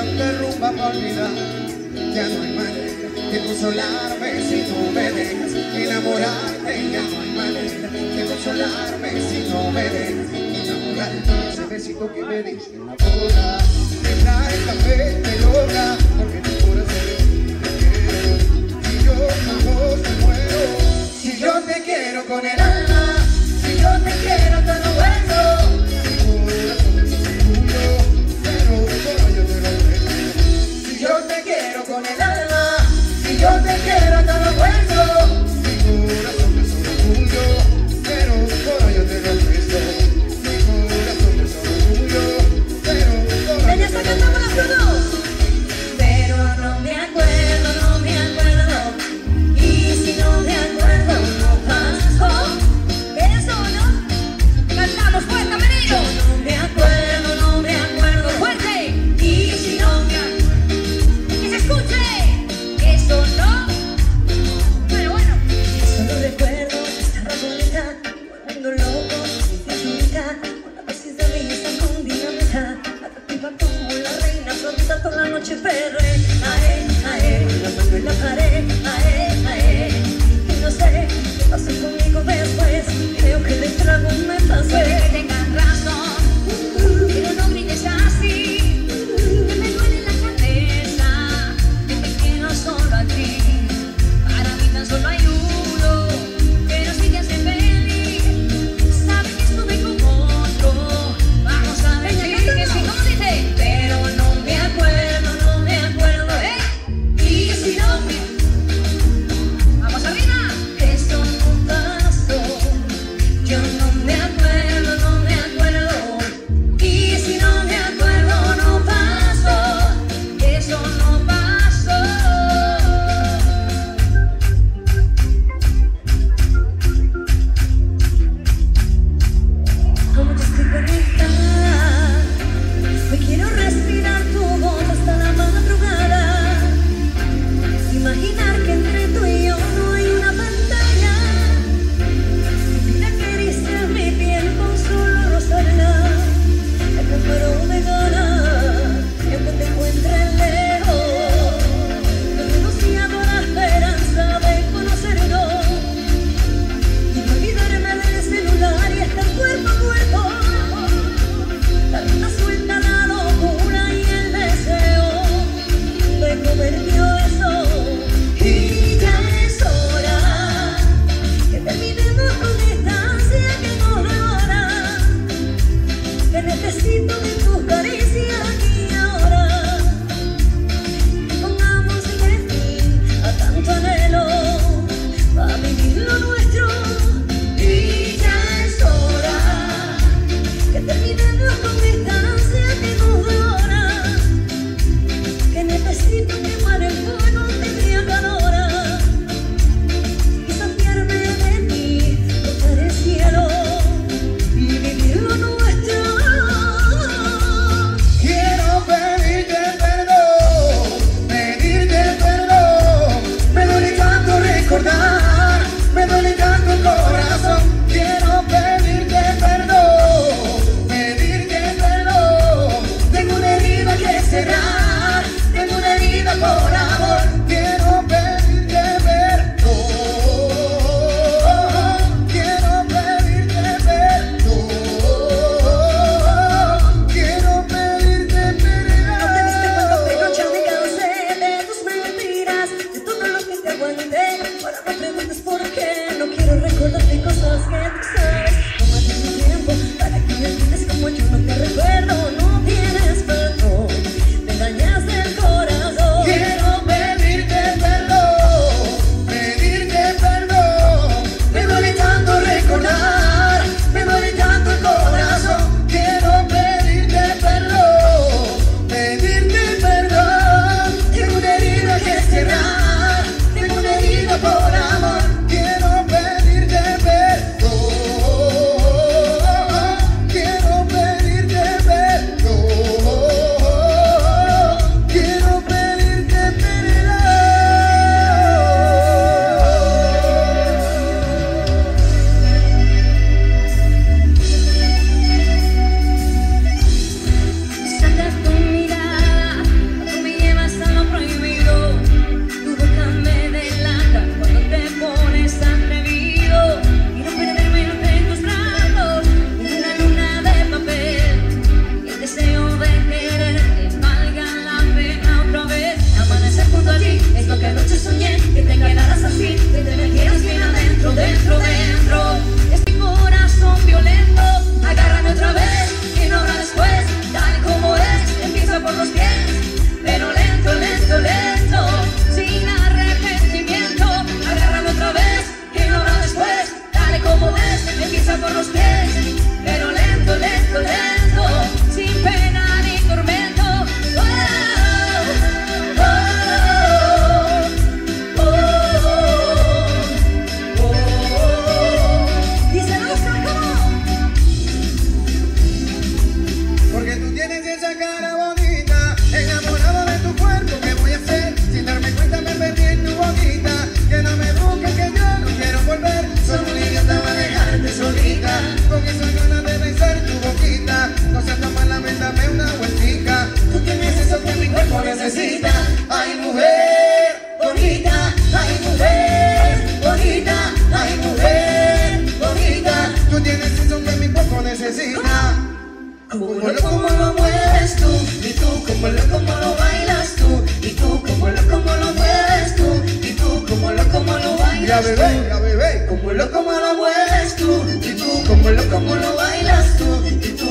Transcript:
tanta rumba pa' olvidar. Ya no hay manera de consolarme si no me dejas enamorarte. Ya no hay manera de consolarme si no me dejas enamorarte. Ese besito que me diste en la boca me trae café, me logra, porque tu corazón es te quiero. Si yo con vos me muero, si yo te quiero con el alma, si yo te quiero hasta los huesos. Con el alma, si yo te quiero hasta los huesos. Mi corazón es solo tuyo, pero todo yo te lo presto. Mi corazón es solo tuyo, pero todo yo te lo presto. Pero no me acuerdo, no me acuerdo. Y si no me acuerdo, no paso. Eso no. esa cara bonita, enamorado de tu cuerpo, ¿qué voy a hacer? Sin darme cuenta me perdí en tu boquita. Que no me busques, que yo no quiero volver. Solo un idiota va a dejarte solita. Con esas ganas de besar tu boquita. No seas tan mala, ven, dame una vueltica. Tú tienes eso que mi cuerpo necesita. Ay, mujer bonita, ay, mujer bonita, ay, mujer bonita. Tú tienes eso que mi cuerpo necesita. Como lo mueves tú, y tú como lo bailas tú, y tú como lo mueves tú, y tú como lo bailas tú. Ya bebé, como lo mueves tú, y tú como lo bailas tú, y tú